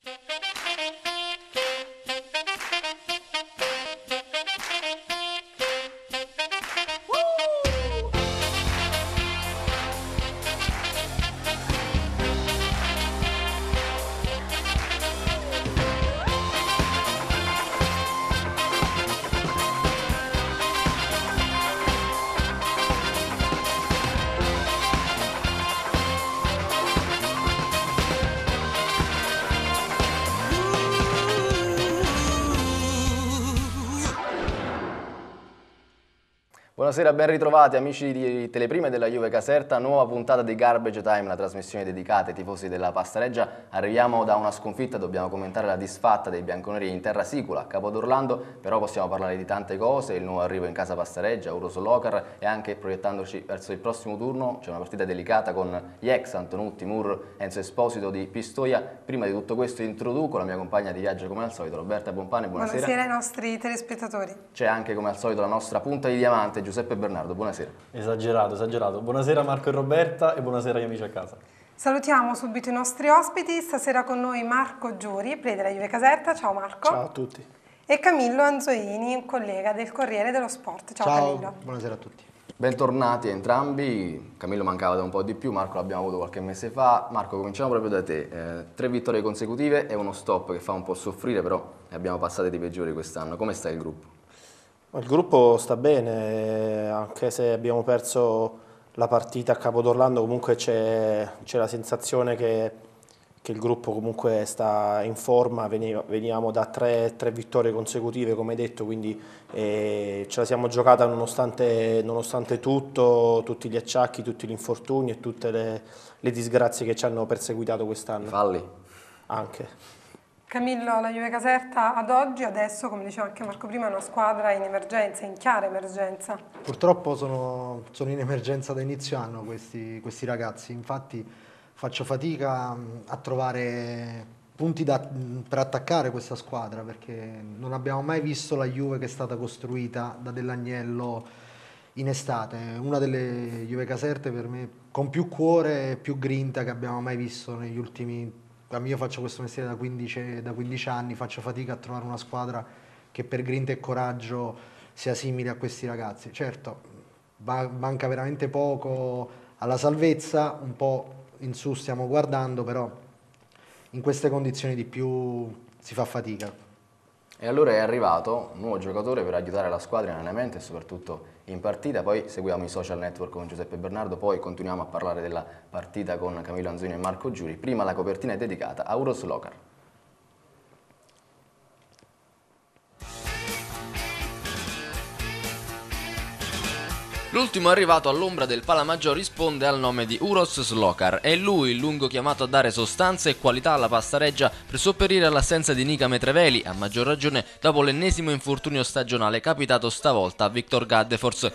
Buonasera, ben ritrovati amici di Teleprime della Juve Caserta, nuova puntata di Garbage Time, la trasmissione dedicata ai tifosi della Pastareggia. Arriviamo da una sconfitta, dobbiamo commentare la disfatta dei bianconeri in terra sicula a Capo d'Orlando, però possiamo parlare di tante cose, il nuovo arrivo in casa Pastareggia, Uros Locar e anche proiettandoci verso il prossimo turno c'è una partita delicata con gli ex Antonutti, Mur, Enzo Esposito di Pistoia. Prima di tutto questo introduco la mia compagna di viaggio come al solito, Roberta Bompane, buonasera. Buonasera ai nostri telespettatori. C'è anche come al solito la nostra punta di diamante, Giuseppe Bernardo, buonasera. Esagerato, esagerato. Buonasera Marco e Roberta e buonasera agli amici a casa. Salutiamo subito i nostri ospiti, stasera con noi Marco Giuri, play della Juve Caserta, ciao Marco. Ciao a tutti. E Camillo Anzoini, un collega del Corriere dello Sport, ciao Camillo. Buonasera a tutti. Bentornati a entrambi, Camillo mancava da un po' di più, Marco l'abbiamo avuto qualche mese fa. Marco, cominciamo proprio da te, 3 vittorie consecutive e uno stop che fa un po' soffrire, però ne abbiamo passate di peggiori quest'anno. Come sta il gruppo? Il gruppo sta bene, anche se abbiamo perso la partita a Capo d'Orlando, comunque c'è la sensazione che il gruppo comunque sta in forma. Veniamo da tre vittorie consecutive, come detto, quindi ce la siamo giocata nonostante tutto, tutti gli acciacchi, tutti gli infortuni e tutte le disgrazie che ci hanno perseguitato quest'anno. Falli? Anche. Camillo, la Juve Caserta ad oggi, adesso, come diceva anche Marco prima, è una squadra in emergenza, in chiara emergenza. Purtroppo sono in emergenza da inizio anno questi ragazzi, infatti faccio fatica a trovare punti per attaccare questa squadra, perché non abbiamo mai visto la Juve che è stata costruita da Dell'Agnello in estate, una delle Juve Caserte per me con più cuore e più grinta che abbiamo mai visto negli ultimi. Io faccio questo mestiere da 15 anni, faccio fatica a trovare una squadra che per grinta e coraggio sia simile a questi ragazzi. Certo, manca veramente poco alla salvezza, un po' in su stiamo guardando, però in queste condizioni di più si fa fatica. E allora è arrivato un nuovo giocatore per aiutare la squadra in allenamento e soprattutto in partita, poi seguiamo i social network con Giuseppe Bernardo, poi continuiamo a parlare della partita con Camillo Anzoni e Marco Giuri. Prima la copertina è dedicata a Uros Locar. L'ultimo arrivato all'ombra del Palamaggiò risponde al nome di Uros Slokar. È lui il lungo chiamato a dare sostanza e qualità alla Pastareggia per sopperire all'assenza di Nika Metreveli, a maggior ragione dopo l'ennesimo infortunio stagionale capitato stavolta a Viktor Gaddefors.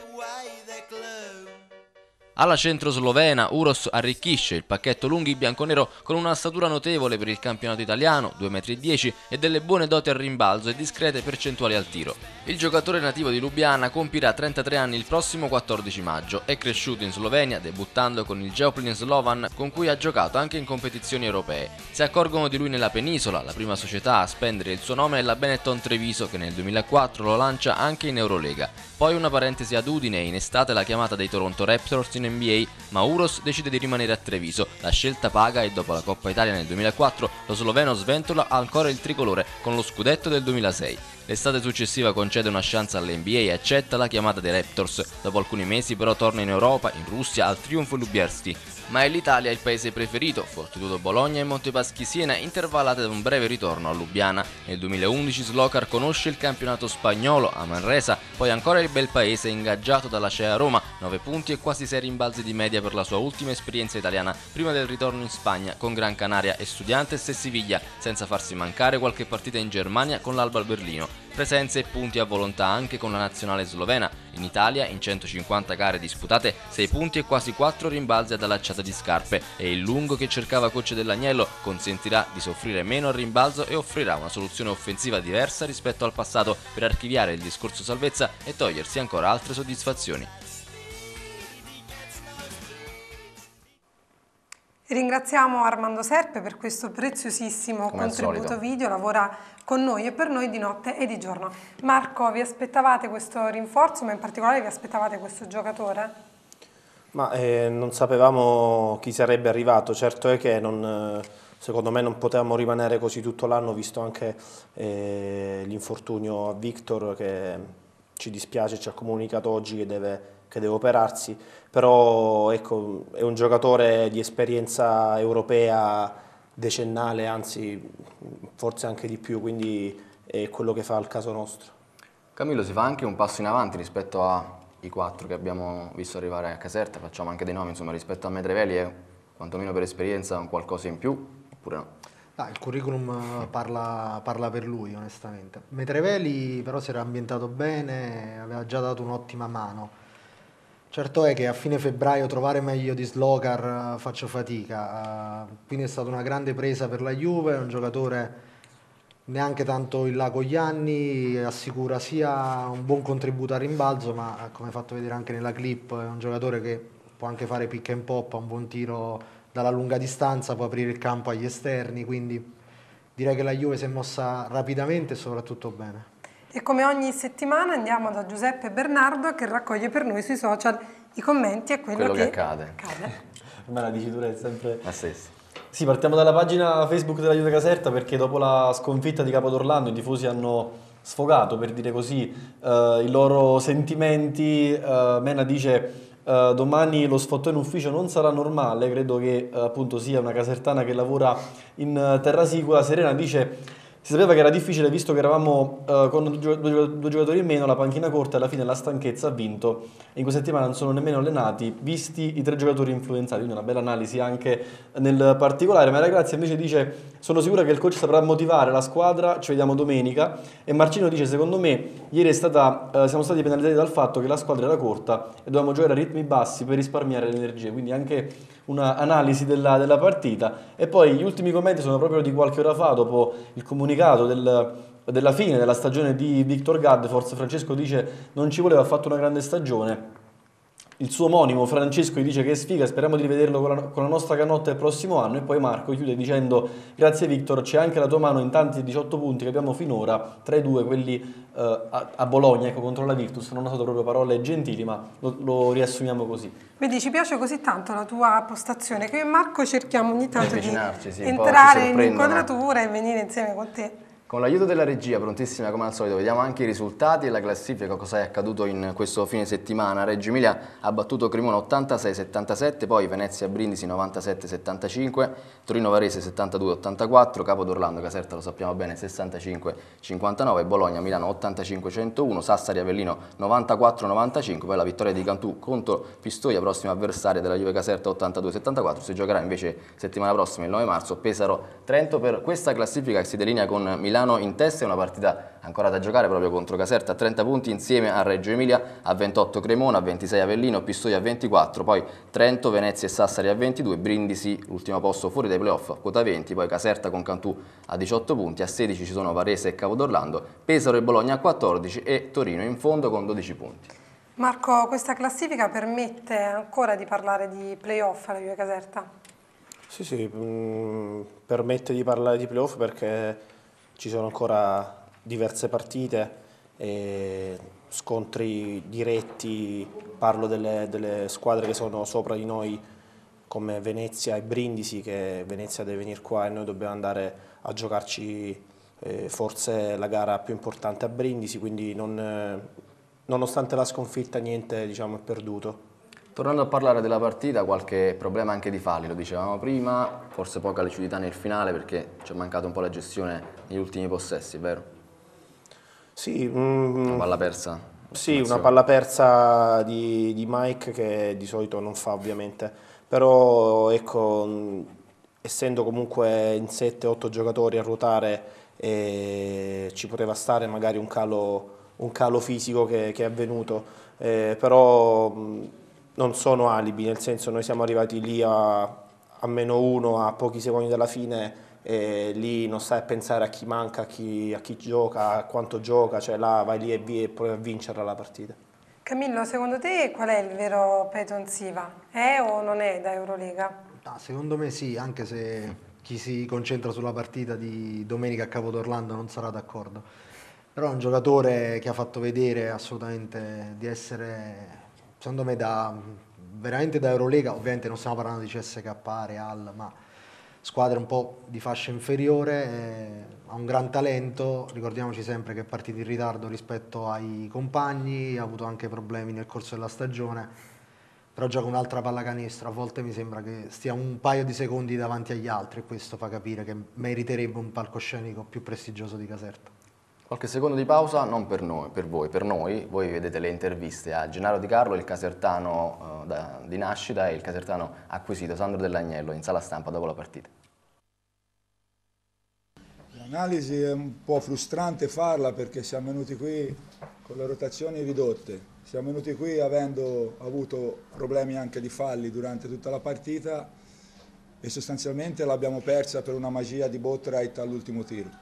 Alla centro-slovena Uros arricchisce il pacchetto lunghi bianconero con una statura notevole per il campionato italiano, 2,10 m, e delle buone doti al rimbalzo e discrete percentuali al tiro. Il giocatore nativo di Lubiana compirà 33 anni il prossimo 14 maggio, è cresciuto in Slovenia debuttando con il Geoplin Slovan con cui ha giocato anche in competizioni europee. Si accorgono di lui nella penisola, la prima società a spendere il suo nome è la Benetton Treviso che nel 2004 lo lancia anche in Eurolega. Poi una parentesi ad Udine e in estate la chiamata dei Toronto Raptors in NBA, ma Uros decide di rimanere a Treviso. La scelta paga e dopo la Coppa Italia nel 2004 lo sloveno sventola ancora il tricolore con lo scudetto del 2006. L'estate successiva concede una chance all'NBA e accetta la chiamata dei Raptors. Dopo alcuni mesi però torna in Europa, in Russia, al Triumfo Lubierski. Ma è l'Italia il paese preferito, Fortitudo Bologna e Montepaschi Siena intervallate da un breve ritorno a Lubiana. Nel 2011 Slokar conosce il campionato spagnolo a Manresa, poi ancora il bel paese ingaggiato dalla Cea Roma, 9 punti e quasi 6 rimbalzi di media per la sua ultima esperienza italiana prima del ritorno in Spagna con Gran Canaria, Estudiantes e Siviglia, senza farsi mancare qualche partita in Germania con l'Alba Berlino. Presenze e punti a volontà anche con la nazionale slovena. In Italia, in 150 gare disputate, 6 punti e quasi 4 rimbalzi ad allacciata di scarpe e il lungo che cercava coach dell'Agnello consentirà di soffrire meno al rimbalzo e offrirà una soluzione offensiva diversa rispetto al passato per archiviare il discorso salvezza e togliersi ancora altre soddisfazioni. Ringraziamo Armando Serpe per questo preziosissimo Come al contributo solito. video, lavora con noi e per noi di notte e di giorno. Marco, vi aspettavate questo rinforzo, ma in particolare vi aspettavate questo giocatore? Ma non sapevamo chi sarebbe arrivato, certo è che secondo me non potevamo rimanere così tutto l'anno, visto anche l'infortunio a Victor, che ci dispiace, ci ha comunicato oggi che deve operarsi, però ecco, è un giocatore di esperienza europea decennale, anzi forse anche di più, quindi è quello che fa al caso nostro. Camillo, si fa anche un passo in avanti rispetto ai 4 che abbiamo visto arrivare a Caserta, facciamo anche dei nomi, insomma, rispetto a Medrevelli è quantomeno per esperienza un qualcosa in più, oppure no? Il curriculum parla per lui, onestamente. Medrevelli però si era ambientato bene, aveva già dato un'ottima mano. Certo è che a fine febbraio trovare meglio di Slogar faccio fatica, quindi è stata una grande presa per la Juve, è un giocatore neanche tanto in là con gli anni, assicura sia un buon contributo a rimbalzo, ma come fatto vedere anche nella clip è un giocatore che può anche fare pick and pop, ha un buon tiro dalla lunga distanza, può aprire il campo agli esterni, quindi direi che la Juve si è mossa rapidamente e soprattutto bene. E come ogni settimana andiamo da Giuseppe Bernardo che raccoglie per noi sui social i commenti e quello che accade. Me la dicitura è sempre La stessa. Sì, partiamo dalla pagina Facebook della Juve Caserta, perché dopo la sconfitta di Capodorlando i tifosi hanno sfogato, per dire così, i loro sentimenti. Mena dice: domani lo sfottò in ufficio non sarà normale, credo che appunto sia una casertana che lavora in terra sicura. Serena dice: si sapeva che era difficile visto che eravamo con due giocatori in meno, la panchina corta e alla fine la stanchezza ha vinto. In questa settimana non sono nemmeno allenati, visti i 3 giocatori influenzati, quindi una bella analisi anche nel particolare. Maria Grazia invece dice: sono sicura che il coach saprà motivare la squadra, ci vediamo domenica. E Marcino dice: secondo me ieri siamo stati penalizzati dal fatto che la squadra era corta e dovevamo giocare a ritmi bassi per risparmiare le energie, quindi anche un'analisi della partita. E poi gli ultimi commenti sono proprio di qualche ora fa, dopo il comunicato della fine della stagione di Victor Gad. Forse Francesco dice: non ci voleva, ha fatto una grande stagione. Il suo omonimo Francesco gli dice che è sfiga, speriamo di rivederlo con la nostra canotta il prossimo anno. E poi Marco chiude dicendo: grazie Victor, c'è anche la tua mano in tanti 18 punti che abbiamo finora, tra i 2 quelli a Bologna, ecco, contro la Virtus. Non ho usato proprio parole gentili, ma lo riassumiamo così. Vedi, ci piace così tanto la tua postazione che io e Marco cerchiamo ogni tanto di Sì, entrare in inquadratura e venire insieme con te. Con l'aiuto della regia, prontissima come al solito, vediamo anche i risultati e la classifica, cosa è accaduto in questo fine settimana. Reggio Emilia ha battuto Cremona 86-77, poi Venezia Brindisi 97-75, Torino Varese 72-84, Capodorlando Caserta lo sappiamo bene 65-59, Bologna Milano 85-101, Sassari Avellino 94-95, poi la vittoria di Cantù contro Pistoia, prossima avversaria della Juve Caserta 82-74, si giocherà invece settimana prossima il 9 marzo Pesaro-Trento. Per questa classifica che si delinea con Milano in testa, è una partita ancora da giocare proprio contro Caserta a 30 punti insieme a Reggio Emilia, a 28 Cremona, a 26 Avellino, Pistoia a 24, poi Trento, Venezia e Sassari a 22, Brindisi l'ultimo posto fuori dai playoff, quota 20, poi Caserta con Cantù a 18 punti, a 16 ci sono Varese e Capodorlando, Pesaro e Bologna a 14 e Torino in fondo con 12 punti. Marco, questa classifica permette ancora di parlare di playoff alla Juve Caserta? Sì, permette di parlare di playoff perché ci sono ancora diverse partite e scontri diretti, parlo delle squadre che sono sopra di noi come Venezia e Brindisi, che Venezia deve venire qua e noi dobbiamo andare a giocarci forse la gara più importante a Brindisi, quindi nonostante la sconfitta niente, diciamo, è perduto. Tornando a parlare della partita, qualche problema anche di falli, lo dicevamo prima, forse poca lucidità nel finale perché ci è mancata un po' la gestione negli ultimi possessi, vero? Sì, Una palla persa. Sì, una palla persa di Mike che di solito non fa ovviamente, però ecco, essendo comunque in 7-8 giocatori a ruotare ci poteva stare magari un calo fisico che è avvenuto, però non sono alibi, nel senso noi siamo arrivati lì a -1 a pochi secondi dalla fine e lì non stai a pensare a chi manca, a chi gioca, a quanto gioca, cioè là vai lì e provi a vincerla la partita. Camillo, secondo te qual è il vero Peyton Siva? È o non è da Eurolega? Ah, secondo me sì, anche se chi si concentra sulla partita di domenica a Capodorlando non sarà d'accordo. Però è un giocatore che ha fatto vedere assolutamente di essere, secondo me, veramente da Eurolega. Ovviamente non stiamo parlando di CSKA, Real, ma squadre un po' di fascia inferiore. Ha un gran talento, ricordiamoci sempre che è partito in ritardo rispetto ai compagni, ha avuto anche problemi nel corso della stagione. Però gioca un'altra pallacanestro, a volte mi sembra che stia un paio di secondi davanti agli altri e questo fa capire che meriterebbe un palcoscenico più prestigioso di Caserta. Qualche secondo di pausa, non per noi, per voi, per noi. Voi vedete le interviste a Gennaro Di Carlo, il casertano di nascita, e il casertano acquisito, Sandro Dell'Agnello, in sala stampa dopo la partita. L'analisi è un po' frustrante farla perché siamo venuti qui con le rotazioni ridotte. Siamo venuti qui avendo avuto problemi anche di falli durante tutta la partita e sostanzialmente l'abbiamo persa per una magia di Botwright all'ultimo tiro.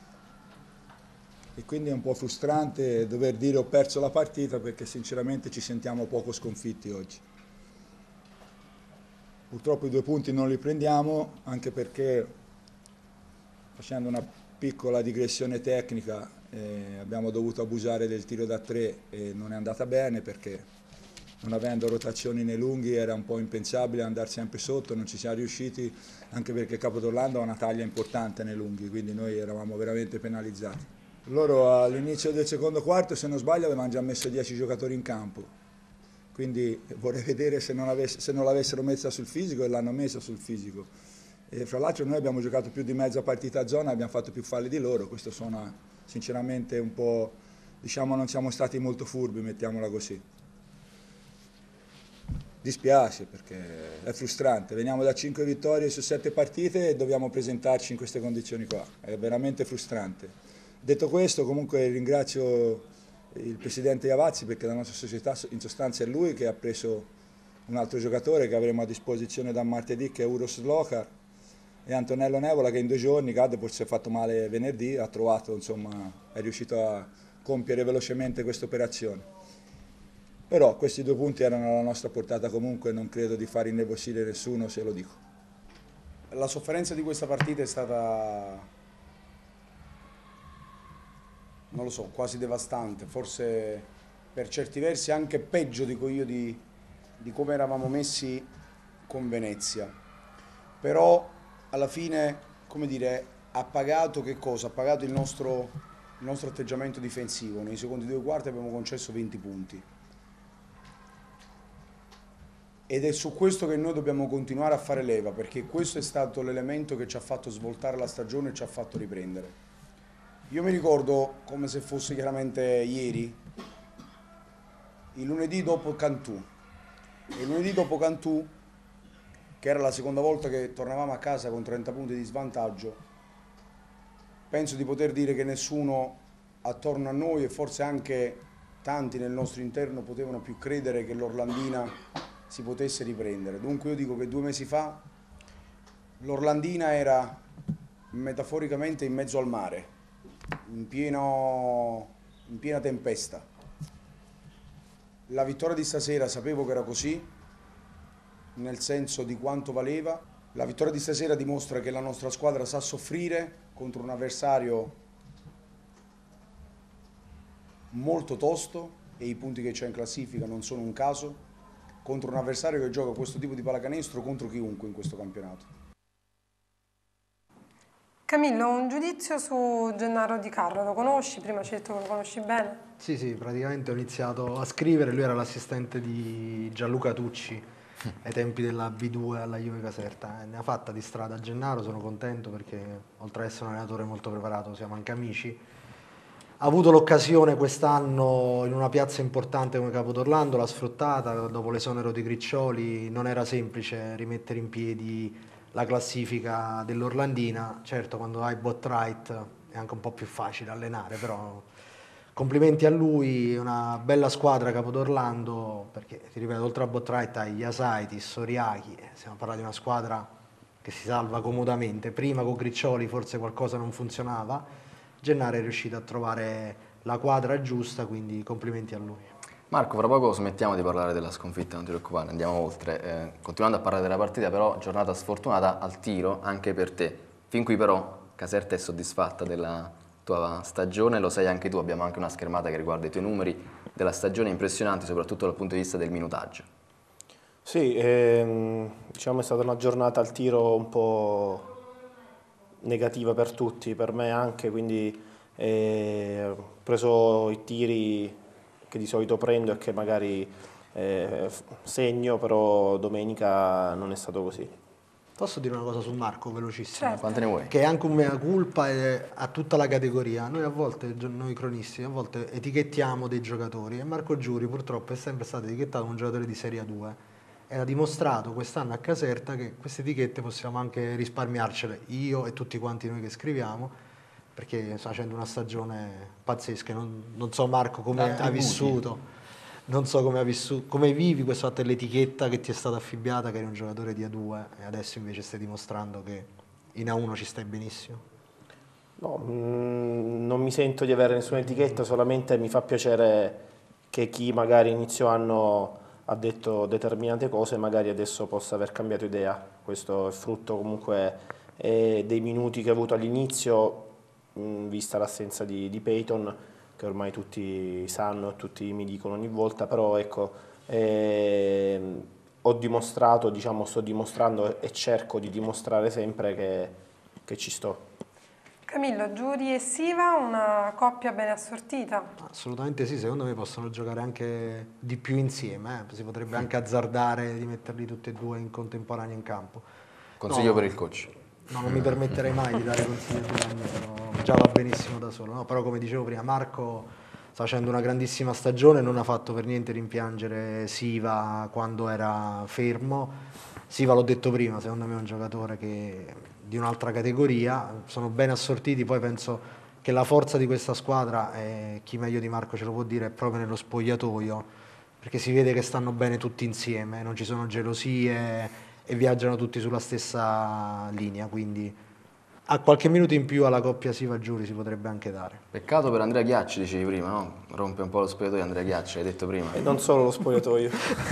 E quindi è un po' frustrante dover dire ho perso la partita perché sinceramente ci sentiamo poco sconfitti oggi. Purtroppo i 2 punti non li prendiamo anche perché facendo una piccola digressione tecnica abbiamo dovuto abusare del tiro da 3 e non è andata bene perché non avendo rotazioni nei lunghi era un po' impensabile andare sempre sotto, non ci siamo riusciti anche perché Capodorlando ha una taglia importante nei lunghi, quindi noi eravamo veramente penalizzati. Loro all'inizio del secondo quarto, se non sbaglio, avevano già messo 10 giocatori in campo, quindi vorrei vedere se non l'avessero messa sul fisico e l'hanno messa sul fisico. E fra l'altro noi abbiamo giocato più di mezza partita a zona e abbiamo fatto più falli di loro, questo suona sinceramente un po', diciamo non siamo stati molto furbi, mettiamola così. Dispiace perché è frustrante, veniamo da 5 vittorie su 7 partite e dobbiamo presentarci in queste condizioni qua, è veramente frustrante. Detto questo, comunque ringrazio il presidente Iavazzi perché la nostra società in sostanza è lui che ha preso un altro giocatore che avremo a disposizione da martedì, che è Uros Lokar, e Antonello Nevola che in 2 giorni, Gadepol si è fatto male venerdì, ha trovato, insomma, è riuscito a compiere velocemente questa operazione. Però questi 2 punti erano alla nostra portata comunque, non credo di far innervosire nessuno se lo dico. La sofferenza di questa partita è stata, non lo so, quasi devastante, forse per certi versi anche peggio dico io di come eravamo messi con Venezia. Però alla fine, come dire, ha pagato che cosa? Ha pagato il nostro atteggiamento difensivo. Nei secondi 2 quarti abbiamo concesso 20 punti. Ed è su questo che noi dobbiamo continuare a fare leva, perché questo è stato l'elemento che ci ha fatto svoltare la stagione e ci ha fatto riprendere. Io mi ricordo, come se fosse chiaramente ieri, il lunedì dopo Cantù. E il lunedì dopo Cantù, che era la seconda volta che tornavamo a casa con 30 punti di svantaggio, penso di poter dire che nessuno attorno a noi e forse anche tanti nel nostro interno potevano più credere che l'Orlandina si potesse riprendere. Dunque io dico che 2 mesi fa l'Orlandina era metaforicamente in mezzo al mare, in piena tempesta. La vittoria di stasera sapevo che era così, nel senso di quanto valeva. La vittoria di stasera dimostra che la nostra squadra sa soffrire contro un avversario molto tosto e i punti che c'è in classifica non sono un caso, contro un avversario che gioca questo tipo di pallacanestro contro chiunque in questo campionato. Camillo, un giudizio su Gennaro Di Carlo, lo conosci? Prima ci hai detto che lo conosci bene. Sì, praticamente ho iniziato a scrivere, lui era l'assistente di Gianluca Tucci ai tempi della B2 alla Juve Caserta. Ne ha fatta di strada Gennaro, sono contento perché oltre ad essere un allenatore molto preparato siamo anche amici. Ha avuto l'occasione quest'anno in una piazza importante come Capodorlando, l'ha sfruttata, dopo l'esonero di Griccioli non era semplice rimettere in piedi la classifica dell'Orlandina. Certo, quando hai Botwright è anche un po' più facile allenare, però complimenti a lui, una bella squadra Capodorlando, perché ti ripeto, oltre a Botwright hai Jasaitis, Soriachi, stiamo parlando di una squadra che si salva comodamente. Prima con Griccioli forse qualcosa non funzionava, Gennaro è riuscito a trovare la quadra giusta, quindi complimenti a lui. Marco, fra poco smettiamo di parlare della sconfitta, non ti preoccupare, andiamo oltre. Continuando a parlare della partita, però giornata sfortunata al tiro anche per te. Fin qui però Caserta è soddisfatta della tua stagione, lo sai anche tu, abbiamo anche una schermata che riguarda i tuoi numeri della stagione impressionanti, soprattutto dal punto di vista del minutaggio. Sì, diciamo è stata una giornata al tiro un po' negativa per tutti, per me anche, quindi ho preso i tiri che di solito prendo e che magari segno, però domenica non è stato così. Posso dire una cosa su Marco, velocissima? Certo. Quante ne vuoi? Che è anche un mea culpa a tutta la categoria. Noi a volte, noi cronisti, a volte etichettiamo dei giocatori e Marco Giuri purtroppo è sempre stato etichettato un giocatore di Serie A2 e ha dimostrato quest'anno a Caserta che queste etichette possiamo anche risparmiarcele, io e tutti quanti noi che scriviamo, perché sta facendo una stagione pazzesca. Non so Marco come ha vissuto, non so come ha vissuto, come vivi questo fatto dell'etichetta che ti è stata affibbiata, che eri un giocatore di A2 e adesso invece stai dimostrando che in A1 ci stai benissimo. No, non mi sento di avere nessuna etichetta, solamente mi fa piacere che chi magari inizio anno ha detto determinate cose magari adesso possa aver cambiato idea. Questo è frutto comunque dei minuti che ho avuto all'inizio, vista l'assenza di Peyton, che ormai tutti sanno, tutti mi dicono ogni volta, però ecco, ho dimostrato, diciamo, sto dimostrando e cerco di dimostrare sempre che ci sto. Camillo, Giuri e Siva, una coppia ben assortita. Assolutamente sì, secondo me possono giocare anche di più insieme, si potrebbe anche azzardare di metterli tutti e due in contemporanea in campo. Consiglio per il coach. No, non mi permetterei mai di dare consigli a Giovanni, già va benissimo da solo, no? Però come dicevo prima, Marco sta facendo una grandissima stagione, non ha fatto per niente rimpiangere Siva quando era fermo. Siva, l'ho detto prima, secondo me è un giocatore di un'altra categoria, sono ben assortiti, poi penso che la forza di questa squadra, chi meglio di Marco ce lo può dire, è proprio nello spogliatoio, perché si vede che stanno bene tutti insieme, non ci sono gelosie e viaggiano tutti sulla stessa linea, quindi a qualche minuto in più alla coppia Siva-Giuri si potrebbe anche dare. Peccato per Andrea Ghiacci, dicevi prima, no? Rompe un po' lo spogliatoio Andrea Ghiacci, hai detto prima. E non solo lo spogliatoio.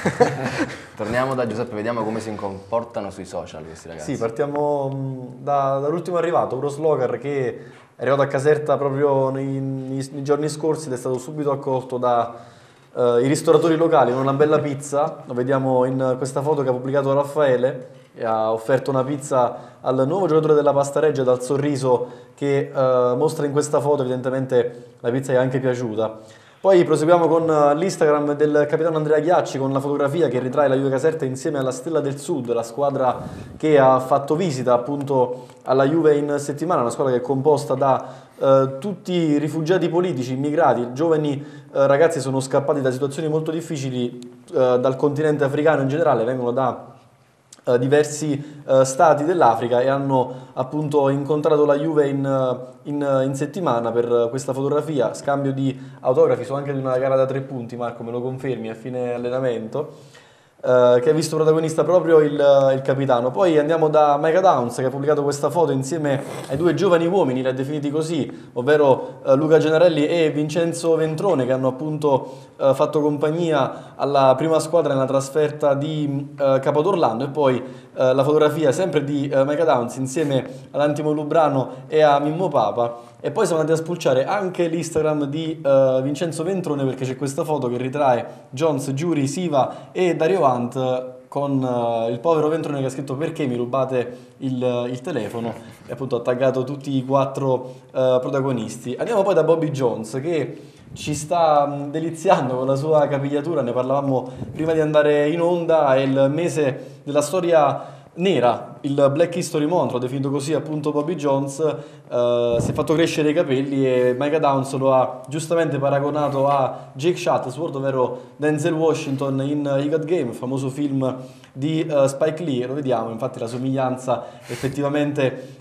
Torniamo da Giuseppe, vediamo come si comportano sui social questi ragazzi. Sì, partiamo dall'ultimo arrivato, Uros Logar, che è arrivato a Caserta proprio nei giorni scorsi ed è stato subito accolto da i ristoratori locali con una bella pizza. Lo vediamo in questa foto che ha pubblicato Raffaele, e ha offerto una pizza al nuovo giocatore della Pasta Regia, dal sorriso che mostra in questa foto. Evidentemente la pizza gli è anche piaciuta. Poi proseguiamo con l'Instagram del capitano Andrea Ghiacci, con la fotografia che ritrae la Juve Caserta insieme alla Stella del Sud, la squadra che ha fatto visita appunto alla Juve in settimana, una squadra che è composta da tutti i rifugiati politici, immigrati, giovani ragazzi sono scappati da situazioni molto difficili dal continente africano in generale, vengono da diversi stati dell'Africa e hanno appunto incontrato la Juve in settimana per questa fotografia, scambio di autografi, so anche di una gara da 3 punti, Marco, me lo confermi, a fine allenamento, che ha visto protagonista proprio il capitano. Poi andiamo da Micah Downs, che ha pubblicato questa foto insieme ai 2 giovani uomini, li ha definiti così, ovvero Luca Gennarelli e Vincenzo Ventrone, che hanno appunto fatto compagnia alla prima squadra nella trasferta di Capodorlando. E poi la fotografia sempre di Micah Downs insieme ad Antimo Lubrano e a Mimmo Papa. E poi siamo andati a spulciare anche l'Instagram di Vincenzo Ventrone, perché c'è questa foto che ritrae Jones, Giuri, Siva e Dario Ant con il povero Ventrone che ha scritto "perché mi rubate il telefono", e appunto ha taggato tutti i 4 protagonisti. Andiamo poi da Bobby Jones, che ci sta deliziando con la sua capigliatura, ne parlavamo prima di andare in onda. È il mese della storia nera, il Black History Month, l'ho definito così appunto Bobby Jones. Si è fatto crescere i capelli e Micah Downs lo ha giustamente paragonato a Jake Shuttlesworth, ovvero Denzel Washington in I Got Game, famoso film di Spike Lee. Lo vediamo, infatti la somiglianza effettivamente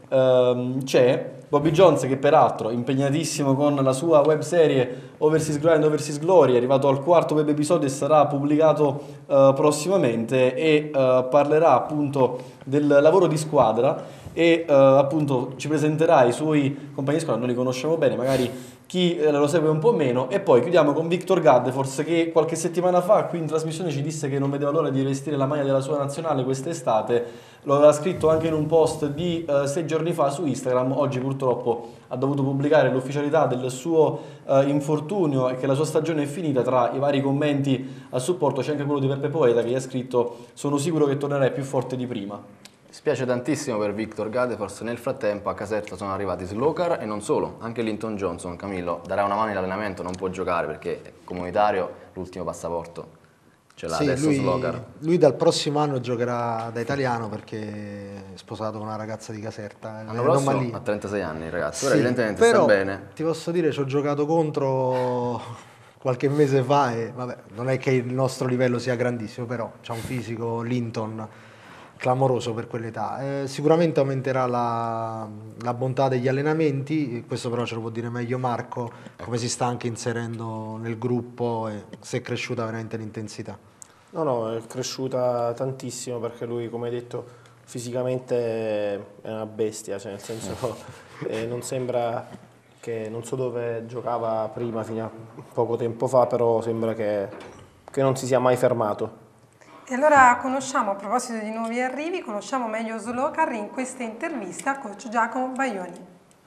c'è. Bobby Jones, che peraltro è impegnatissimo con la sua web serie Overseas Grind, Overseas Glory, è arrivato al 4º web episodio e sarà pubblicato prossimamente, e parlerà appunto del lavoro di squadra e appunto ci presenterà i suoi compagni di squadra. Noi li conosciamo bene, magari chi lo segue un po' meno. E poi chiudiamo con Victor Gadefors, che qualche settimana fa qui in trasmissione ci disse che non vedeva l'ora di vestire la maglia della sua nazionale quest'estate. Lo aveva scritto anche in un post di 6 giorni fa su Instagram. Oggi purtroppo ha dovuto pubblicare l'ufficialità del suo infortunio e che la sua stagione è finita. Tra i vari commenti a supporto c'è anche quello di Peppe Poeta, che gli ha scritto: sono sicuro che tornerai più forte di prima. Spiace tantissimo per Victor Gadefors. Nel frattempo a Caserta sono arrivati Slokar e non solo, anche Linton Johnson. Camillo darà una mano in allenamento, non può giocare perché è comunitario, l'ultimo passaporto ce l'ha adesso Slokar. Lui dal prossimo anno giocherà da italiano perché è sposato con una ragazza di Caserta. L'anno prossimo ha 36 anni il ragazzo, ora Sì, evidentemente però, sta bene. ti posso dire, ci ho giocato contro qualche mese fa e vabbè, non è che il nostro livello sia grandissimo, però c'ha un fisico Linton clamoroso per quell'età. Sicuramente aumenterà la bontà degli allenamenti, questo però ce lo può dire meglio Marco, come si sta anche inserendo nel gruppo e se è cresciuta veramente l'intensità. No, è cresciuta tantissimo perché lui, come hai detto, fisicamente è una bestia, cioè nel senso non sembra che, non so dove giocava prima, fino a poco tempo fa, però sembra che non si sia mai fermato. E allora conosciamo, a proposito di nuovi arrivi, conosciamo meglio Slokar in questa intervista al coach Giacomo Baioni.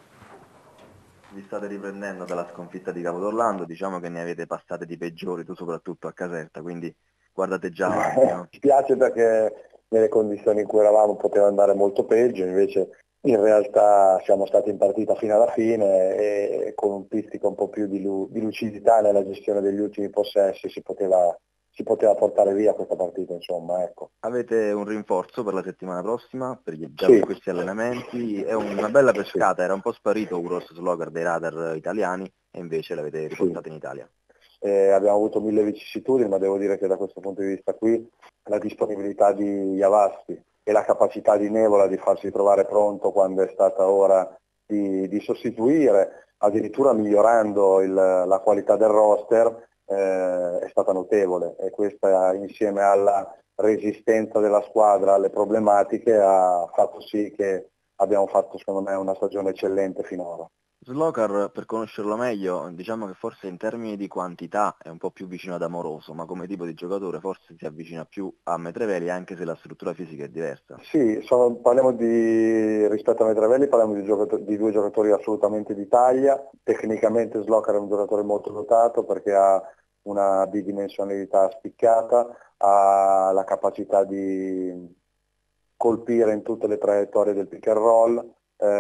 Vi state riprendendo dalla sconfitta di Capodorlando, diciamo che ne avete passate di peggiori, tu soprattutto a Caserta, quindi guardate già avanti, no? Mi spiace perché nelle condizioni in cui eravamo poteva andare molto peggio, invece in realtà siamo stati in partita fino alla fine e con un pizzico un po' più di lucidità nella gestione degli ultimi possessi si poteva portare via questa partita, insomma, ecco. Avete un rinforzo per la settimana prossima, già Sì. per questi allenamenti, è una bella pescata, era un po' sparito Uros Slokar dai radar italiani e invece l'avete riportato in Italia. Abbiamo avuto 1000 vicissitudini, ma devo dire che da questo punto di vista qui la disponibilità di Javasti e la capacità di Nevola di farsi trovare pronto quando è stata ora di sostituire, addirittura migliorando la qualità del roster, è stata notevole, e questa insieme alla resistenza della squadra alle problematiche ha fatto sì che abbiamo fatto, secondo me, una stagione eccellente finora. Slokar, per conoscerlo meglio, diciamo che forse in termini di quantità è un po' più vicino ad Amoroso, ma come tipo di giocatore forse si avvicina più a Metrevelli, anche se la struttura fisica è diversa. Sì, rispetto a Metrevelli parliamo di due giocatori assolutamente di taglia. Tecnicamente Slokar è un giocatore molto dotato perché ha una bidimensionalità spiccata, ha la capacità di colpire in tutte le traiettorie del pick and roll,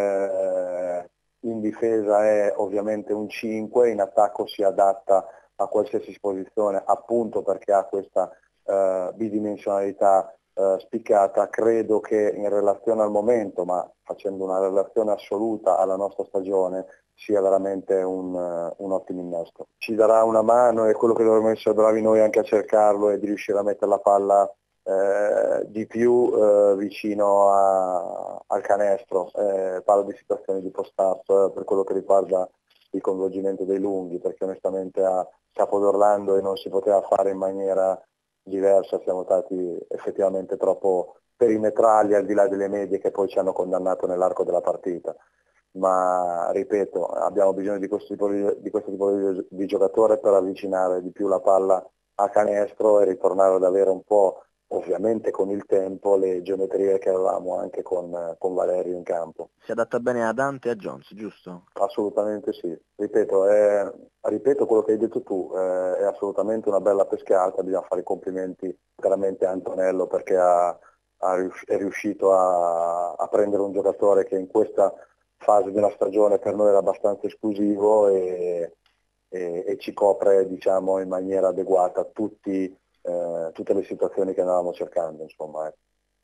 in difesa è ovviamente un 5, in attacco si adatta a qualsiasi posizione appunto perché ha questa bidimensionalità spiccata. Credo che in relazione al momento, ma facendo una relazione assoluta alla nostra stagione, sia veramente un ottimo innesto. Ci darà una mano e quello che dovremmo essere bravi noi anche a cercarlo è di riuscire a mettere la palla di più vicino al canestro. Parlo di situazioni di post-up per quello che riguarda il coinvolgimento dei lunghi, perché onestamente a Capodorlando e non si poteva fare in maniera diversa, siamo stati effettivamente troppo perimetrali al di là delle medie che poi ci hanno condannato nell'arco della partita. Ma ripeto, abbiamo bisogno di questo tipo di giocatore per avvicinare di più la palla a canestro e ritornare ad avere un po', ovviamente con il tempo, le geometrie che avevamo anche con Valerio in campo. Si adatta bene a Dante e a Jones, giusto? Assolutamente sì, ripeto quello che hai detto tu, è assolutamente una bella pescata, bisogna fare i complimenti veramente a Antonello perché è riuscito a prendere un giocatore che in questa fase della stagione per noi era abbastanza esclusivo e ci copre, diciamo, in maniera adeguata tutte le situazioni che andavamo cercando, insomma.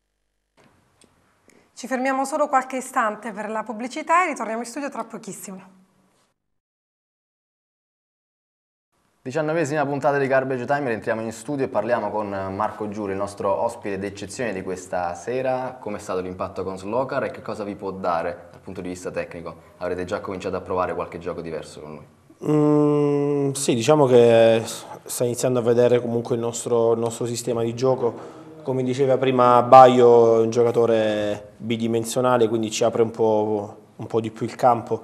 Ci fermiamo solo qualche istante per la pubblicità e ritorniamo in studio tra pochissimo. 19ª puntata di Garbage Time, rientriamo in studio e parliamo con Marco Giuri, il nostro ospite d'eccezione di questa sera. Com'è stato l'impatto con Slokar e che cosa vi può dare dal punto di vista tecnico? Avrete già cominciato a provare qualche gioco diverso con lui? Sì, diciamo che sta iniziando a vedere comunque il nostro sistema di gioco. Come diceva prima Baio, è un giocatore bidimensionale, quindi ci apre un po' di più il campo.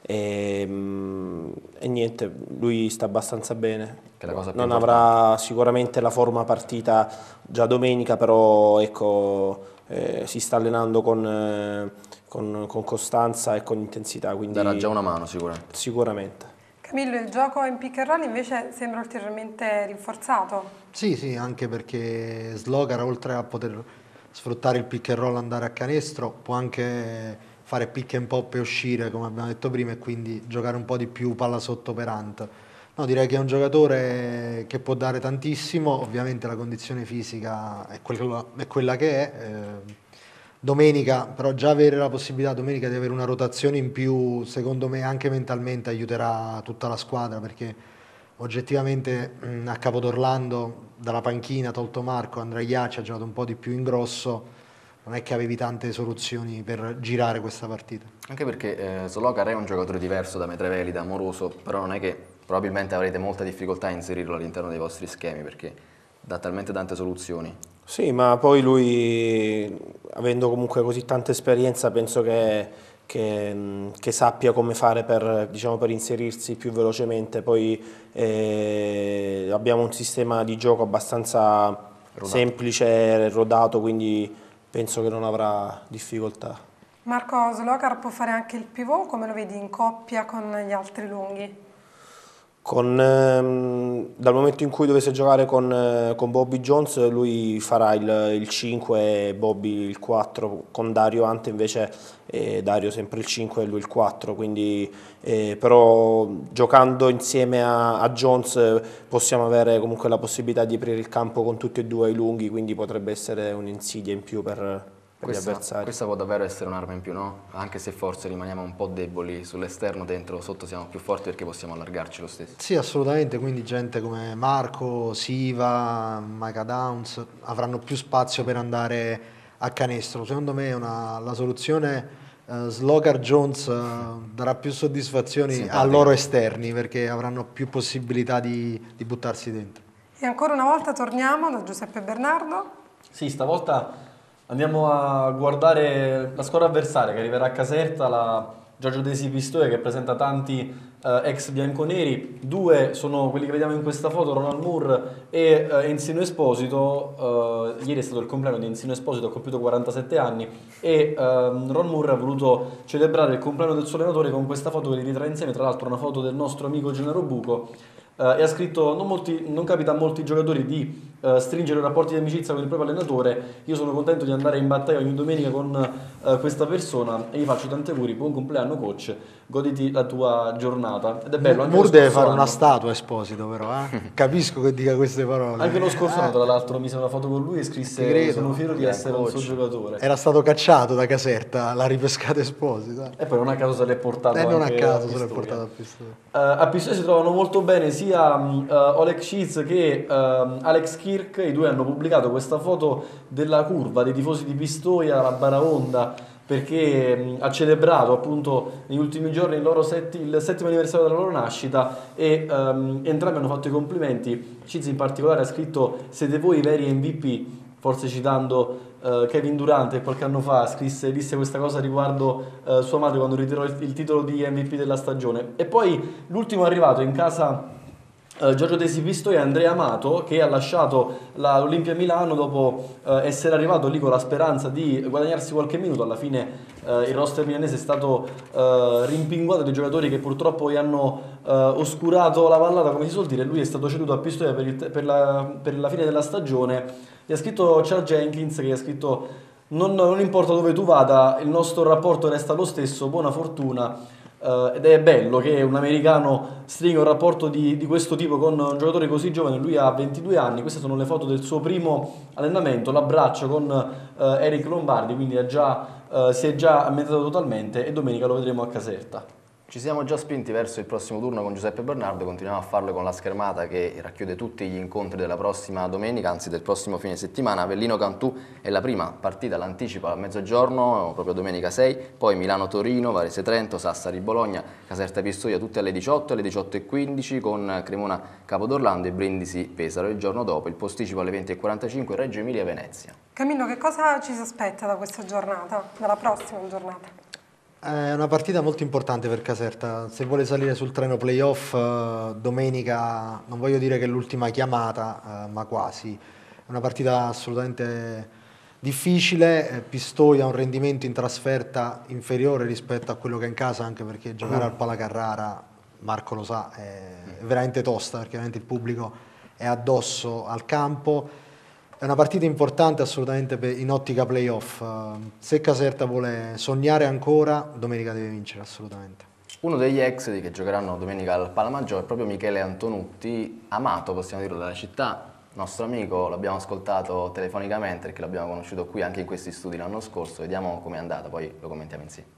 e niente, lui sta abbastanza bene. Che è la cosa più non importante. avrà sicuramente la forma partita già domenica, però ecco, si sta allenando con costanza e con intensità, quindi Darà già una mano sicuramente. Camillo, il gioco in pick and roll invece sembra ulteriormente rinforzato. Sì, anche perché Slogar, oltre a poter sfruttare il pick and roll, andare a canestro, può anche fare pick and pop e uscire, come abbiamo detto prima, e quindi giocare un po' di più palla sotto per Ant. No, direi che è un giocatore che può dare tantissimo, ovviamente la condizione fisica è quella che è. Domenica, però già avere la possibilità domenica di avere una rotazione in più, secondo me anche mentalmente aiuterà tutta la squadra, perché oggettivamente a Capodorlando dalla panchina, tolto Marco, Andrea Iacci ha giocato un po' di più in grosso, non è che avevi tante soluzioni per girare questa partita. Anche perché Slogar è un giocatore diverso da Metreveli, da Amoroso, però non è che probabilmente avrete molta difficoltà a inserirlo all'interno dei vostri schemi, perché dà talmente tante soluzioni. Sì, ma poi lui, avendo comunque così tanta esperienza, penso che sappia come fare per, diciamo, per inserirsi più velocemente. Poi abbiamo un sistema di gioco abbastanza semplice, rodato, quindi penso che non avrà difficoltà. Marco, Slogar può fare anche il pivot, come lo vedi in coppia con gli altri lunghi? Dal momento in cui dovesse giocare con Bobby Jones, lui farà il 5 e Bobby il 4, con Dario Ante invece Dario sempre il 5 e lui il 4, quindi, però giocando insieme a Jones possiamo avere comunque la possibilità di aprire il campo con tutti e due i lunghi, quindi potrebbe essere un'insidia in più per gli avversari. Questa può davvero essere un'arma in più, no? Anche se forse rimaniamo un po' deboli sull'esterno, dentro, sotto siamo più forti perché possiamo allargarci lo stesso. Sì, assolutamente, quindi gente come Marco, Siva, Micah Downs avranno più spazio per andare a canestro. Secondo me la soluzione Slogar Jones darà più soddisfazioni a loro esterni, perché avranno più possibilità di buttarsi dentro. E ancora una volta torniamo da Giuseppe Bernardo. Sì, stavolta andiamo a guardare la squadra avversaria che arriverà a Caserta, la Giorgio Desi Pistoia, che presenta tanti ex bianconeri. Due sono quelli che vediamo in questa foto, Ronald Moore e Enzino Esposito. Ieri è stato il compleanno di Enzino Esposito, ha compiuto 47 anni e Ron Moore ha voluto celebrare il compleanno del suo allenatore con questa foto che li ritrae insieme, tra l'altro una foto del nostro amico Gennaro Buco. E ha scritto: non capita a molti giocatori di stringere rapporti di amicizia con il proprio allenatore, io sono contento di andare in battaglia ogni domenica con questa persona e gli faccio tanti auguri, buon compleanno coach, goditi la tua giornata. Ed è bello, anche Moore deve fare anno, una statua a Esposito, però capisco che dica queste parole. anche lo scorso anno tra l'altro mise una foto con lui e scrisse: sono fiero di essere un suo giocatore. Era stato cacciato da Caserta, l'ha ripescato Esposito. E poi non a caso se l'è portato non a anche caso a se l'è Pistoia. portato a Pistoia. A Pistoia si trovano molto bene sia Oleg Schiz che Alex Kirk. I due hanno pubblicato questa foto della curva dei tifosi di Pistoia, la Baraonda, perché ha celebrato appunto negli ultimi giorni il settimo anniversario della loro nascita e entrambi hanno fatto i complimenti. Schiz in particolare ha scritto: siete voi i veri MVP, forse citando Kevin Durant, che qualche anno fa disse questa cosa riguardo sua madre quando ritirò il titolo di MVP della stagione. E poi l'ultimo arrivato in casa Giorgio Desi Pistoia e Andrea Amato, che ha lasciato l'Olimpia Milano dopo essere arrivato lì con la speranza di guadagnarsi qualche minuto. Alla fine il roster milanese è stato rimpinguato dai giocatori che purtroppo gli hanno oscurato la vallata, come si suol dire. Lui è stato ceduto a Pistoia per la fine della stagione. Gli ha scritto Charles Jenkins, che gli ha scritto: non importa dove tu vada, il nostro rapporto resta lo stesso, buona fortuna. Ed è bello che un americano stringa un rapporto di questo tipo con un giocatore così giovane. Lui ha 22 anni, queste sono le foto del suo primo allenamento, l'abbraccio con Eric Lombardi, quindi si è già ambientato totalmente e domenica lo vedremo a Caserta. Ci siamo già spinti verso il prossimo turno con Giuseppe Bernardo, continuiamo a farlo con la schermata che racchiude tutti gli incontri della prossima domenica, anzi del prossimo fine settimana. Avellino Cantù è la prima partita, l'anticipa a mezzogiorno, proprio domenica 6, poi Milano-Torino, Varese Trento, Sassari-Bologna, Caserta Pistoia tutte alle 18, alle 18:15 con Cremona Capodorlando e Brindisi Pesaro. Il giorno dopo il posticipo alle 20:45 Reggio Emilia-Venezia. Camillo, che cosa ci si aspetta da questa giornata, dalla prossima giornata? È una partita molto importante per Caserta, se vuole salire sul treno playoff domenica, non voglio dire che è l'ultima chiamata, ma quasi. È una partita assolutamente difficile, Pistoia ha un rendimento in trasferta inferiore rispetto a quello che è in casa, anche perché giocare al Palacarrara, Marco lo sa, è veramente tosta, perché veramente il pubblico è addosso al campo. È una partita importante assolutamente in ottica playoff. Se Caserta vuole sognare ancora, domenica deve vincere assolutamente. Uno degli ex che giocheranno domenica al Palamaggiore è proprio Michele Antonutti, amato possiamo dirlo dalla città, nostro amico, l'abbiamo ascoltato telefonicamente perché l'abbiamo conosciuto qui anche in questi studi l'anno scorso, vediamo com'è andata, poi lo commentiamo insieme.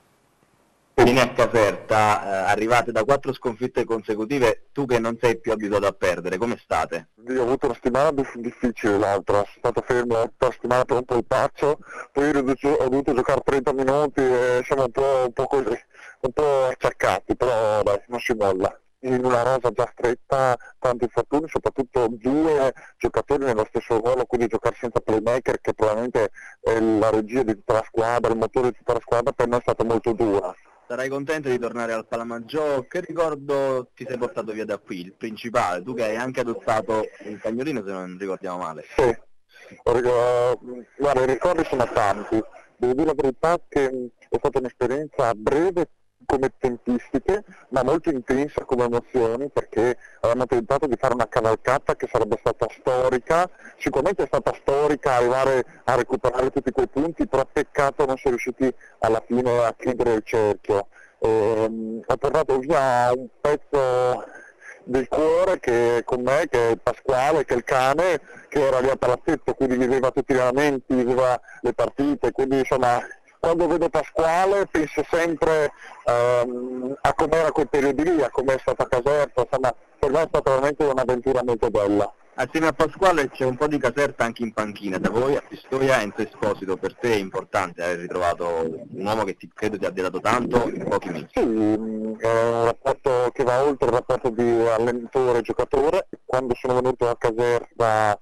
Vieni a Caserta, arrivate da 4 sconfitte consecutive, tu che non sei più abituato a perdere, come state? Io ho avuto una settimana difficile l'altra, sono stato fermo la settimana per un polpaccio, poi ho dovuto giocare 30 minuti e siamo un po' così, un po' acciaccati, però dai, non si molla. In una rosa già stretta, tanti infortuni, soprattutto 2 giocatori nello stesso ruolo, quindi giocare senza playmaker, che probabilmente è la regia di tutta la squadra, il motore di tutta la squadra, per noi è stata molto dura. Sarai contento di tornare al Palamaggiore? Che ricordo ti sei portato via da qui? Il principale, tu che hai anche adottato un cagnolino se non ricordiamo male. Sì, guarda, i ricordi sono tanti, devo dire la verità che è stata un'esperienza breve come tempistiche, ma molto intensa come emozioni, perché avevamo tentato di fare una cavalcata che sarebbe stata storica, sicuramente è stata storica arrivare a recuperare tutti quei punti, però peccato non si è riusciti alla fine a chiudere il cerchio. Ho portato via un pezzo del cuore che con me, che è Pasquale, che è il cane, che era lì a palazzetto, quindi viveva tutti gli allenamenti, viveva le partite, quindi insomma quando vedo Pasquale penso sempre a com'era quel periodo lì, a com'è stata Caserta, insomma per me è stata veramente un'avventura molto bella. Assieme a Pasquale c'è un po' di Caserta anche in panchina, da voi a Pistoia. Enzo Esposito, per te è importante aver ritrovato un uomo che credo ti abbia dato tanto in pochi mesi. Sì, è un rapporto che va oltre il rapporto di allenatore-giocatore. Quando sono venuto a Caserta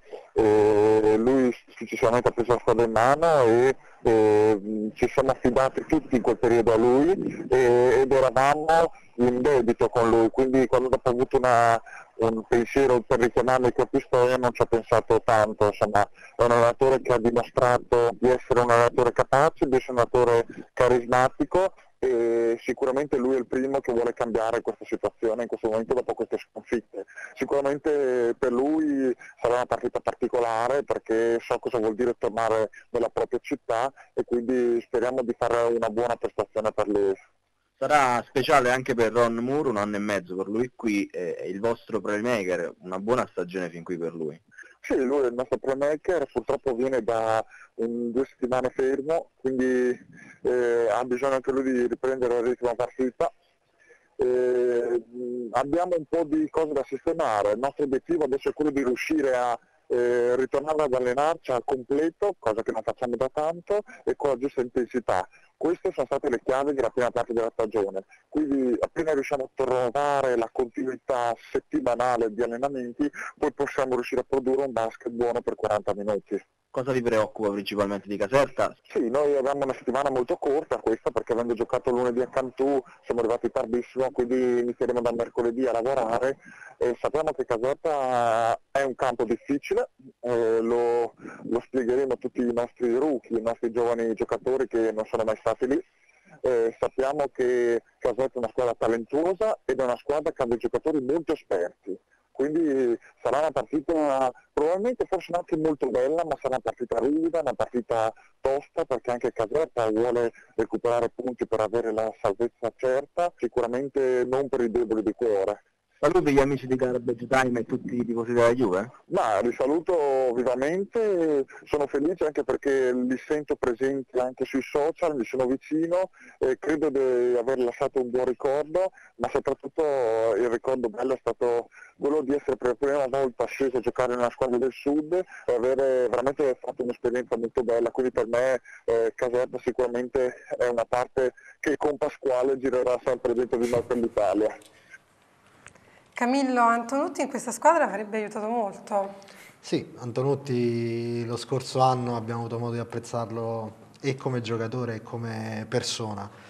lui successivamente ha preso la squadra in mano e ci siamo affidati tutti in quel periodo a lui ed eravamo in debito con lui, quindi quando dopo ho avuto un pensiero per richiamarmi qui a Pistoia non ci ho pensato tanto, insomma è un allenatore che ha dimostrato di essere un allenatore capace, di essere un allenatore carismatico e sicuramente lui è il primo che vuole cambiare questa situazione in questo momento dopo queste sconfitte. Sicuramente per lui sarà una partita particolare perché so cosa vuol dire tornare nella propria città e quindi speriamo di fare una buona prestazione per lui. Sarà speciale anche per Ron Moore, 1 anno e mezzo per lui qui, il vostro playmaker, una buona stagione fin qui per lui. Sì, lui è il nostro playmaker, purtroppo viene da 2 settimane fermo, quindi ha bisogno anche lui di riprendere il ritmo della partita. Abbiamo un po' di cose da sistemare, il nostro obiettivo adesso è quello di riuscire a ritornare ad allenarci al completo, cosa che non facciamo da tanto, e con la giusta intensità. Queste sono state le chiavi della prima parte della stagione, quindi appena riusciamo a trovare la continuità settimanale di allenamenti, poi possiamo riuscire a produrre un basket buono per 40 minuti. Cosa vi preoccupa principalmente di Caserta? Sì, noi abbiamo una settimana molto corta questa perché avendo giocato lunedì a Cantù siamo arrivati tardissimo, quindi inizieremo dal mercoledì a lavorare e sappiamo che Caserta è un campo difficile, lo spiegheremo a tutti i nostri rookie, i nostri giovani giocatori che non sono mai stati lì. Sappiamo che Caserta è una squadra talentuosa ed è una squadra che ha dei giocatori molto esperti. Quindi sarà una partita probabilmente forse anche molto bella, ma sarà una partita rivida, una partita tosta, perché anche Caserta vuole recuperare punti per avere la salvezza certa, sicuramente non per i deboli di cuore. Saluti gli amici di Garbage Time e tutti i tifosi della Juve? Ma li saluto vivamente, sono felice anche perché li sento presenti anche sui social, mi sono vicino e credo di aver lasciato un buon ricordo, ma soprattutto il ricordo bello è stato quello di essere per la prima volta sceso a giocare nella squadra del Sud e avere veramente fatto un'esperienza molto bella, quindi per me Caserta sicuramente è una parte che con Pasquale girerà sempre dentro di me per l'Italia. Camillo, Antonutti in questa squadra avrebbe aiutato molto. Sì, Antonutti lo scorso anno abbiamo avuto modo di apprezzarlo e come giocatore e come persona.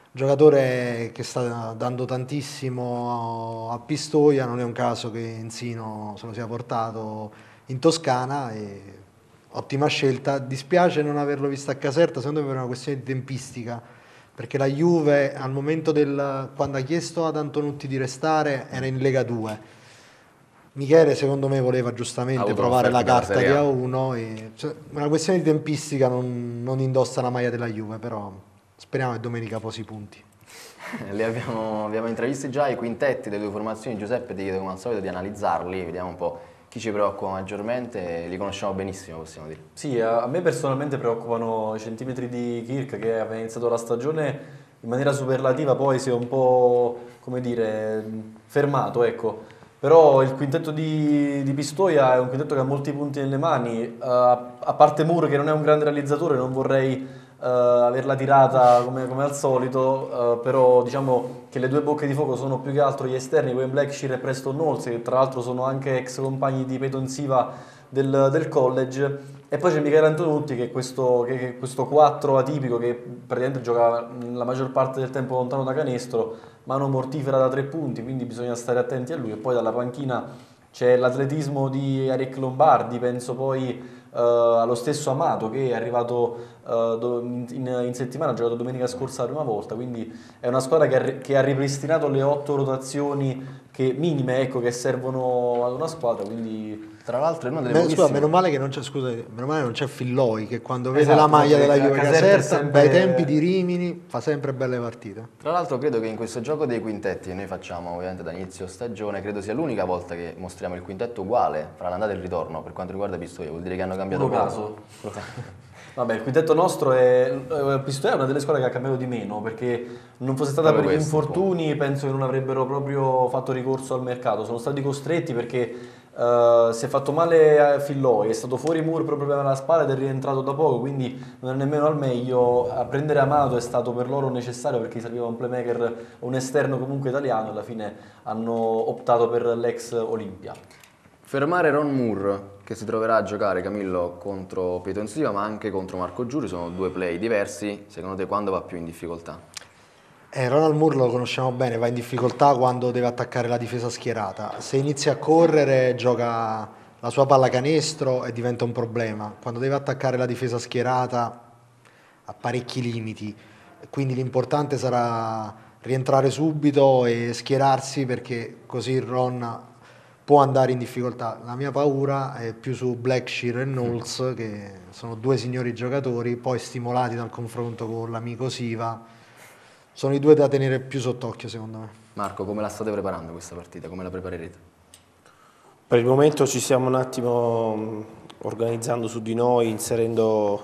giocatore che sta dando tantissimo a Pistoia, non è un caso che Enzino se lo sia portato in Toscana, e ottima scelta. Dispiace non averlo visto a Caserta, secondo me per una questione di tempistica, perché la Juve al momento quando ha chiesto ad Antonutti di restare era in Lega 2. Michele secondo me voleva giustamente provare la carta di A1, e, cioè, una questione di tempistica non indossa la maglia della Juve, però speriamo che domenica posi i punti. Abbiamo intervisti già i quintetti delle due formazioni. Giuseppe, ti chiedo come al solito di analizzarli, vediamo un po' chi ci preoccupa maggiormente. Li conosciamo benissimo, possiamo dire. Sì, a me personalmente preoccupano i centimetri di Kirk, che aveva iniziato la stagione in maniera superlativa, poi si è un po', come dire, fermato, ecco. Però il quintetto di Pistoia è un quintetto che ha molti punti nelle mani, a parte Moore che non è un grande realizzatore, non vorrei averla tirata come al solito, però diciamo che le due bocche di fuoco sono più che altro gli esterni, come Blackshear e Preston Knowles, che tra l'altro sono anche ex compagni di Peyton Siva del college, e poi c'è Michele Antonutti che è questo 4 atipico che praticamente gioca la maggior parte del tempo lontano da canestro, mano mortifera da 3 punti, quindi bisogna stare attenti a lui. E poi dalla panchina c'è l'atletismo di Eric Lombardi, penso poi allo stesso Amato che è arrivato in settimana, ha giocato domenica scorsa la prima volta, quindi è una squadra che ha ripristinato le 8 rotazioni minime, ecco, che servono ad una squadra, quindi tra l'altro è una delle scusa, meno male che non c'è Filloi, che quando vede la maglia della Juve Caserta, bei tempi di Rimini, fa sempre belle partite. Tra l'altro credo che in questo gioco dei quintetti che noi facciamo ovviamente da inizio stagione, credo sia l'unica volta che mostriamo il quintetto uguale fra l'andata e il ritorno per quanto riguarda Pistoia. Vuol dire che hanno cambiato caso. Vabbè, il quintetto nostro Pistoia è una delle squadre che ha cambiato di meno, perché non fosse stata per gli infortuni penso che non avrebbero proprio fatto ricorso al mercato, sono stati costretti perché si è fatto male Filloi, è stato fuori Moore per problema alla spalla ed è rientrato da poco, quindi non è nemmeno al meglio. A prendere Amato è stato per loro necessario perché gli serviva un playmaker, un esterno comunque italiano, e alla fine hanno optato per l'ex Olimpia. Fermare Ron Moore, che si troverà a giocare, Camillo, contro Peyton Siva ma anche contro Marco Giuri, sono due play diversi, secondo te quando va più in difficoltà? Ronald Moore lo conosciamo bene, va in difficoltà quando deve attaccare la difesa schierata. Se inizia a correre gioca la sua pallacanestro e diventa un problema. Quando deve attaccare la difesa schierata ha parecchi limiti, quindi l'importante sarà rientrare subito e schierarsi, perché così Ron può andare in difficoltà. La mia paura è più su Blackshear e Knowles, che sono due signori giocatori, poi stimolati dal confronto con l'amico Siva. Sono i due da tenere più sott'occhio, secondo me. Marco, come la state preparando questa partita? Come la preparerete? Per il momento ci stiamo un attimo organizzando su di noi, inserendo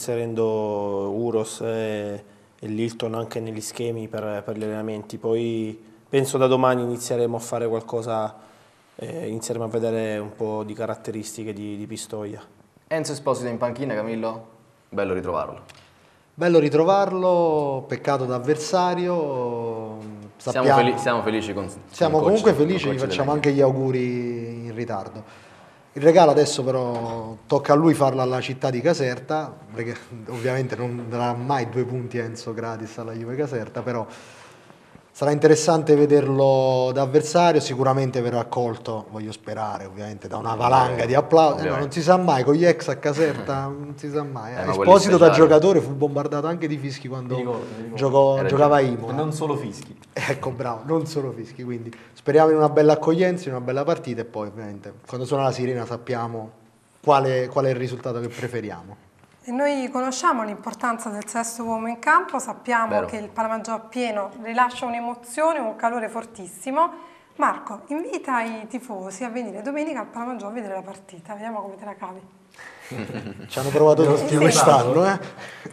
Uros e Lilton anche negli schemi per gli allenamenti. Poi penso da domani inizieremo a fare qualcosa, inizieremo a vedere un po' di caratteristiche di Pistoia. Enzo Esposito in panchina, Camillo? Bello ritrovarlo. Bello ritrovarlo, peccato d'avversario. Siamo felici con Siamo comunque felici, gli facciamo anche gli auguri in ritardo. Il regalo adesso però tocca a lui farlo alla città di Caserta, perché ovviamente non darà mai 2 punti Enzo gratis alla Juve Caserta, però sarà interessante vederlo da avversario, sicuramente verrà accolto, voglio sperare, ovviamente, da una valanga di applausi. Non si sa mai, con gli ex a Caserta non si sa mai. Esposito da giocatore fu bombardato anche di fischi quando giocava a Imola. Non solo fischi. Ecco, bravo, non solo fischi, quindi speriamo in una bella accoglienza, in una bella partita, e poi ovviamente quando suona la sirena sappiamo qual è il risultato che preferiamo. E noi conosciamo l'importanza del sesto uomo in campo, sappiamo che il Palamaggiò pieno rilascia un'emozione, un calore fortissimo. Marco, invita i tifosi a venire domenica al Palamaggiò a vedere la partita, vediamo come te la cavi. Ci hanno provato tutti quest'anno, eh?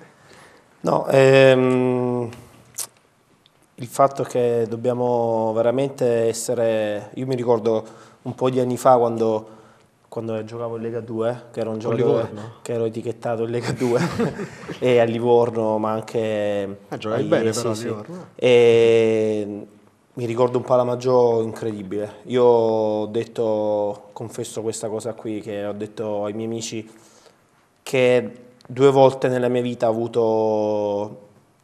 No, il fatto che dobbiamo veramente essere... Io mi ricordo un po' di anni fa quando giocavo in Lega 2, che era un giocatore che ero etichettato in Lega 2 e a Livorno, ma anche giocavi bene però a Livorno. E mi ricordo un Palamaggiò incredibile. Io ho detto, confesso questa cosa qui, che ho detto ai miei amici che 2 volte nella mia vita ho avuto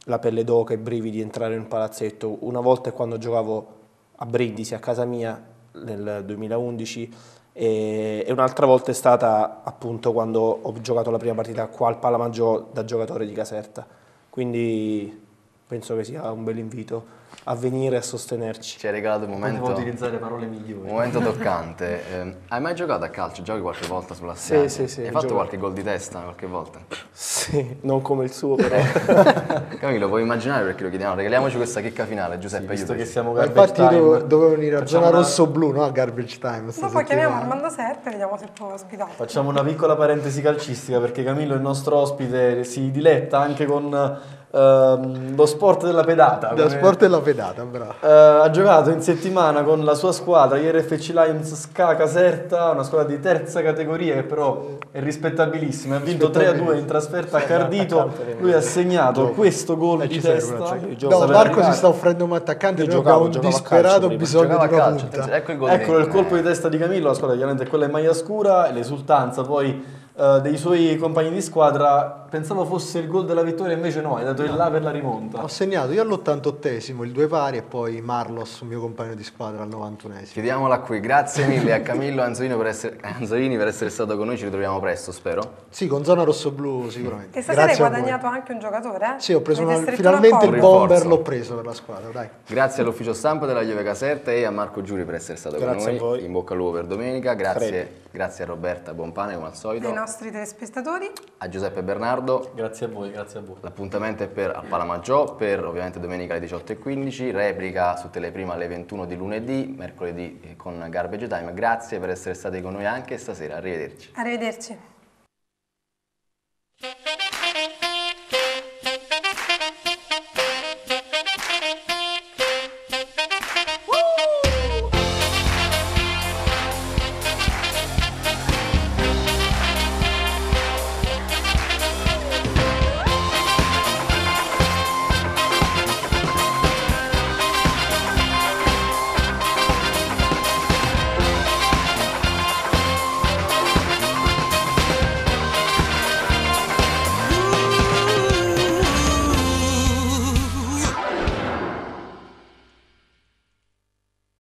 la pelle d'oca e i brividi entrare in un palazzetto. Una volta è quando giocavo a Brindisi, a casa mia, nel 2011, e un'altra volta è stata appunto quando ho giocato la prima partita qua al Palamaggiò da giocatore di Caserta. Quindi penso che sia un bel invito a venire a sostenerci. Ci hai regalato un momento, potevo utilizzare parole migliori. Un momento toccante. Hai mai giocato a calcio? Giochi qualche volta sulla strada? Sì. Hai fatto qualche gol di testa qualche volta? Sì, non come il suo però. Camillo, puoi immaginare perché lo chiediamo? Regaliamoci questa chicca finale, Giuseppe, Visto aiutaci. che siamo Ma garbage infatti time, dovevo venire a facciamo zona una- rosso-blu, no? A Garbage Time. Dopo chiamiamo Armando Serpe e vediamo se può ospitare. Facciamo una piccola parentesi calcistica perché Camillo, il nostro ospite, si diletta anche con lo sport della pedata. Da come- sport della pedata, bravo. Ha giocato in settimana con la sua squadra, ieri FC Lions SCA Caserta, una squadra di terza categoria che però è rispettabilissima. Ha vinto 3-2 in trasferta a Cardito. Lui ha segnato questo gol di testa. No, Marco si sta offrendo un attaccante, noi abbiamo un disperato bisogno Giocava di a una calcio, punta. ecco il gol. Eccolo il colpo di testa di Camillo, la squadra chiaramente è quella in maglia scura e l'esultanza poi dei suoi compagni di squadra. Pensavo fosse il gol della vittoria, invece no, è dato il là per la rimonta. Ho segnato io all'88esimo il 2 pari e poi Marlos, un mio compagno di squadra, al 91esimo. Chiudiamola qui, grazie mille a Camillo Anzolini per essere stato con noi, ci ritroviamo presto, spero. Sì, con zona rosso-blu sicuramente. E stasera hai Grazie a voi. guadagnato anche un giocatore, eh? Sì, ho preso Avete stretto finalmente il l'accordo? bomber, Rinforzo. l'ho preso per la squadra, dai. Grazie all'ufficio stampa della Juve Caserta e a Marco Giuri per essere stato Grazie con a noi. voi. In bocca al lupo per domenica, grazie a Roberta Bonpane come al solito, Ai nostri telespettatori. a Giuseppe Bernardo. Grazie a voi, grazie a voi. L'appuntamento è per al Palamaggiò, per ovviamente domenica alle 18:15, replica su Teleprima alle 21 di lunedì, mercoledì con Garbage Time. Grazie per essere stati con noi anche stasera, arrivederci. Arrivederci.